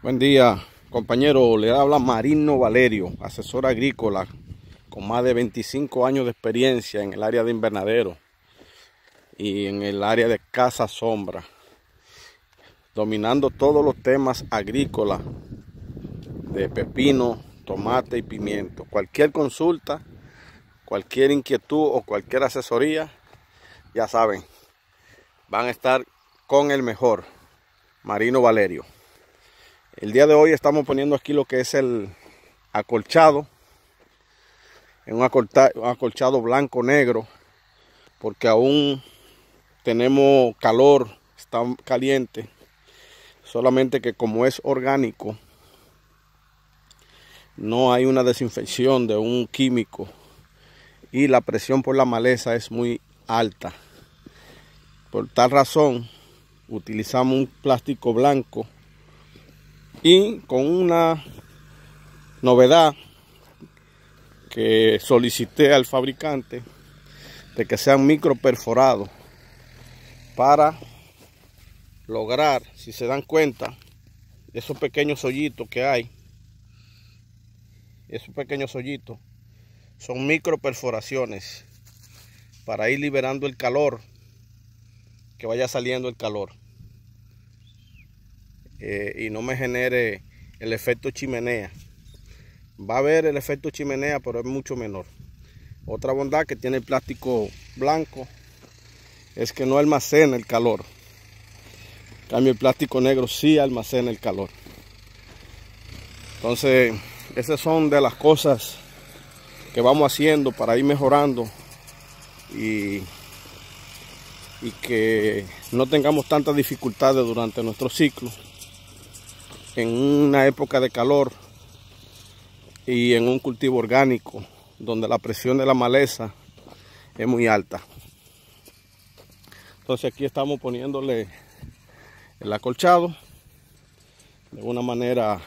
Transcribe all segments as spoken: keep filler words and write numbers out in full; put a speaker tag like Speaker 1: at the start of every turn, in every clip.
Speaker 1: Buen día, compañero. Le habla Marino Valerio, asesor agrícola con más de veinticinco años de experiencia en el área de invernadero y en el área de casa sombra, dominando todos los temas agrícolas de pepino, tomate y pimiento. Cualquier consulta, cualquier inquietud o cualquier asesoría, ya saben, van a estar con el mejor, Marino Valerio. El día de hoy estamos poniendo aquí lo que es el acolchado, en un acolchado blanco negro, porque aún tenemos calor, está caliente, solamente que como es orgánico, no hay una desinfección de un químico y la presión por la maleza es muy alta. Por tal razón, utilizamos un plástico blanco y con una novedad que solicité al fabricante de que sean micro perforados para lograr, si se dan cuenta, esos pequeños hoyitos que hay, esos pequeños hoyitos son micro perforaciones para ir liberando el calor, que vaya saliendo el calor. Eh, y no me genere el efecto chimenea. Va a haber el efecto chimenea, pero es mucho menor. Otra bondad que tiene el plástico blanco es que no almacena el calor. En cambio, el plástico negro sí almacena el calor. Entonces, esas son de las cosas que vamos haciendo para ir mejorando y, y que no tengamos tantas dificultades durante nuestro ciclo. En una época de calor y en un cultivo orgánico donde la presión de la maleza es muy alta. Entonces aquí estamos poniéndole el acolchado de una manera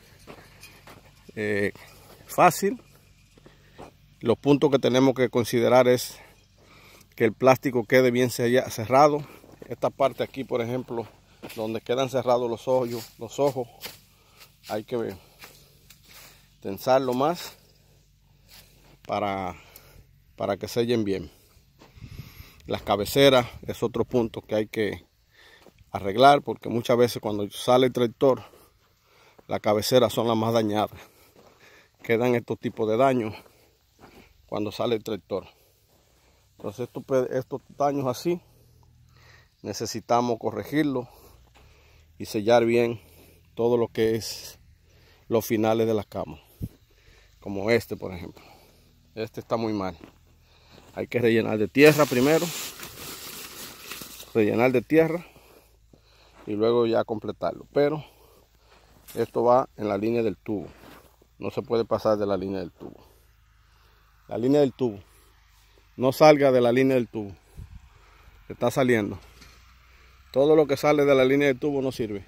Speaker 1: eh, fácil. Los puntos que tenemos que considerar es que el plástico quede bien cerrado. Esta parte aquí, por ejemplo, donde quedan cerrados los ojos, los ojos, hay que tensarlo más para, para que sellen bien. Las cabeceras es otro punto que hay que arreglar, porque muchas veces cuando sale el tractor, las cabeceras son las más dañadas. Quedan estos tipos de daños cuando sale el tractor. Entonces estos, estos daños así necesitamos corregirlos y sellar bien todo lo que es los finales de las camas, como este, por ejemplo. Este está muy mal. Hay que rellenar de tierra primero, rellenar de tierra y luego ya completarlo. Pero esto va en la línea del tubo, no se puede pasar de la línea del tubo. La línea del tubo, no salga de la línea del tubo, está saliendo. Todo lo que sale de la línea del tubo no sirve.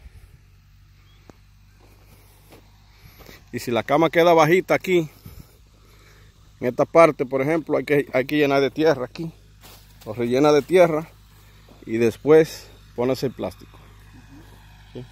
Speaker 1: Y si la cama queda bajita aquí, en esta parte, por ejemplo, hay que, hay que llenar de tierra aquí. Lo rellena de tierra y después pones el plástico. ¿Sí?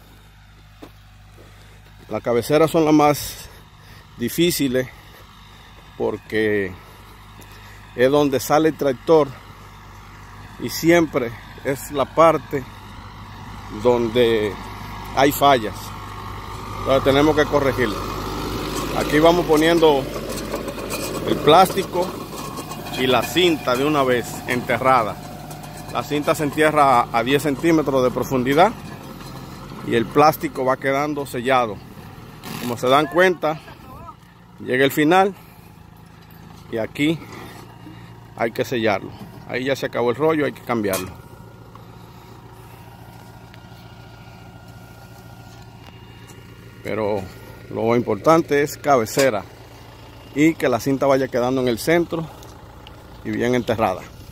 Speaker 1: Las cabeceras son las más difíciles porque es donde sale el tractor y siempre es la parte donde hay fallas. Entonces tenemos que corregirlo. Aquí vamos poniendo el plástico y la cinta de una vez enterrada. La cinta se entierra a diez centímetros de profundidad y el plástico va quedando sellado. Como se dan cuenta, llega el final y aquí hay que sellarlo. Ahí ya se acabó el rollo, hay que cambiarlo. Pero lo importante es cabecera y que la cinta vaya quedando en el centro y bien enterrada.